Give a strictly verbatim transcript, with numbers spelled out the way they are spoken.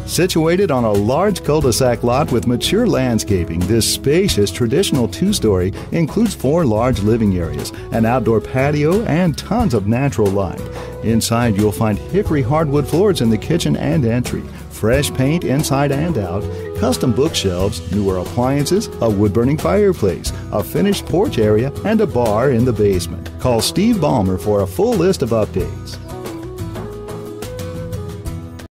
Situated on a large cul-de-sac lot with mature landscaping, this spacious traditional two-story includes four large living areas, an outdoor patio, and tons of natural light. Inside, you'll find hickory hardwood floors in the kitchen and entry, fresh paint inside and out, custom bookshelves, newer appliances, a wood-burning fireplace, a finished porch area, and a bar in the basement. Call Steve Ballmer for a full list of updates.